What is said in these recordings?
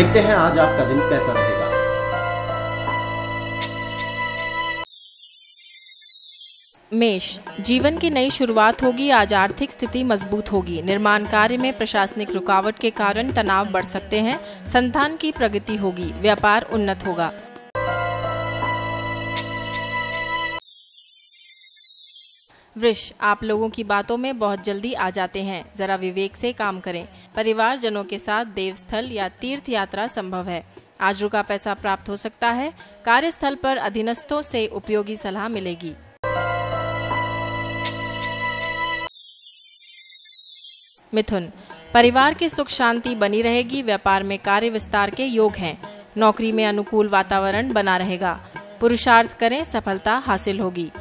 देखते हैं आज आपका दिन कैसा रहेगा। मेष, जीवन की नई शुरुआत होगी। आज आर्थिक स्थिति मजबूत होगी। निर्माण कार्य में प्रशासनिक रुकावट के कारण तनाव बढ़ सकते हैं। संतान की प्रगति होगी। व्यापार उन्नत होगा। वृष, आप लोगों की बातों में बहुत जल्दी आ जाते हैं। जरा विवेक से काम करें। परिवारजनों के साथ देवस्थल या तीर्थ यात्रा संभव है। आज रुका पैसा प्राप्त हो सकता है। कार्यस्थल पर अधीनस्थों से उपयोगी सलाह मिलेगी। मिथुन, परिवार की सुख शांति बनी रहेगी। व्यापार में कार्य विस्तार के योग हैं। नौकरी में अनुकूल वातावरण बना रहेगा। पुरुषार्थ करें, सफलता हासिल होगी।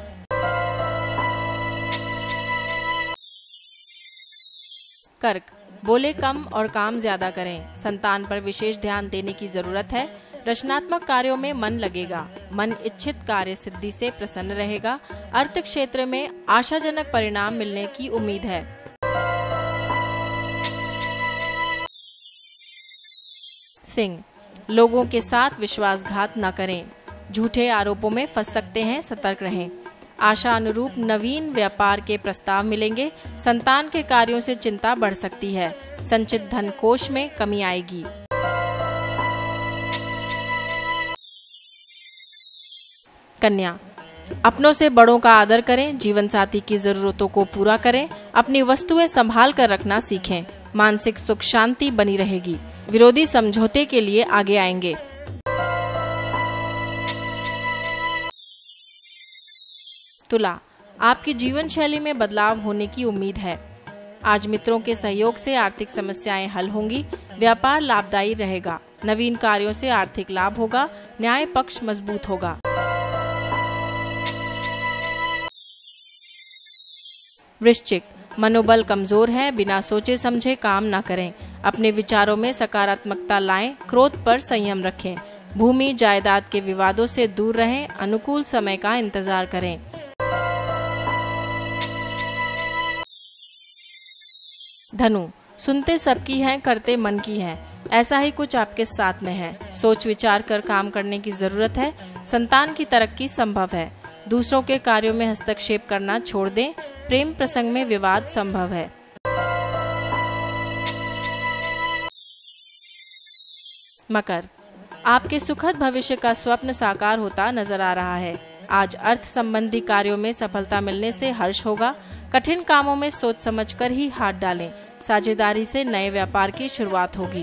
कर्क, बोले कम और काम ज्यादा करें। संतान पर विशेष ध्यान देने की जरूरत है। रचनात्मक कार्यों में मन लगेगा। मन इच्छित कार्य सिद्धि से प्रसन्न रहेगा। अर्थ क्षेत्र में आशाजनक परिणाम मिलने की उम्मीद है। सिंह, लोगों के साथ विश्वासघात न करें। झूठे आरोपों में फंस सकते हैं, सतर्क रहें। आशा अनुरूप नवीन व्यापार के प्रस्ताव मिलेंगे। संतान के कार्यों से चिंता बढ़ सकती है। संचित धन कोष में कमी आएगी। कन्या, अपनों से बड़ों का आदर करें। जीवन साथी की जरूरतों को पूरा करें। अपनी वस्तुएं संभाल कर रखना सीखें। मानसिक सुख शांति बनी रहेगी। विरोधी समझौते के लिए आगे आएंगे। तुला, आपकी जीवन शैली में बदलाव होने की उम्मीद है। आज मित्रों के सहयोग से आर्थिक समस्याएं हल होंगी। व्यापार लाभदायी रहेगा। नवीन कार्यों से आर्थिक लाभ होगा। न्याय पक्ष मजबूत होगा। वृश्चिक, मनोबल कमजोर है। बिना सोचे समझे काम न करें। अपने विचारों में सकारात्मकता लाएं। क्रोध पर संयम रखें। भूमि जायदाद के विवादों से दूर रहें। अनुकूल समय का इंतजार करें। धनु, सुनते सबकी हैं, करते मन की हैं। ऐसा ही कुछ आपके साथ में है। सोच विचार कर काम करने की जरूरत है। संतान की तरक्की संभव है। दूसरों के कार्यों में हस्तक्षेप करना छोड़ दें। प्रेम प्रसंग में विवाद संभव है। मकर, आपके सुखद भविष्य का स्वप्न साकार होता नजर आ रहा है। आज अर्थ संबंधी कार्यों में सफलता मिलने से हर्ष होगा। कठिन कामों में सोच समझकर ही हाथ डालें। साझेदारी से नए व्यापार की शुरुआत होगी।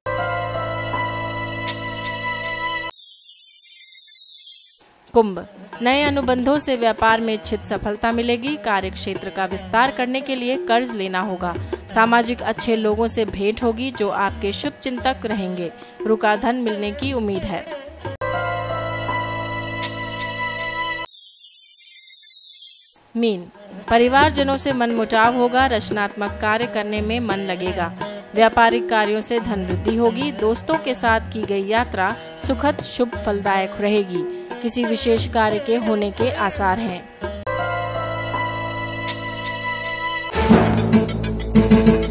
कुंभ, नए अनुबंधों से व्यापार में इच्छित सफलता मिलेगी। कार्य क्षेत्र का विस्तार करने के लिए कर्ज लेना होगा। सामाजिक अच्छे लोगों से भेंट होगी जो आपके शुभ चिंतक रहेंगे। रुका धन मिलने की उम्मीद है। मीन, परिवारजनों से मनमुटाव होगा। रचनात्मक कार्य करने में मन लगेगा। व्यापारिक कार्यों से धन वृद्धि होगी। दोस्तों के साथ की गई यात्रा सुखद शुभ फलदायक रहेगी। किसी विशेष कार्य के होने के आसार हैं।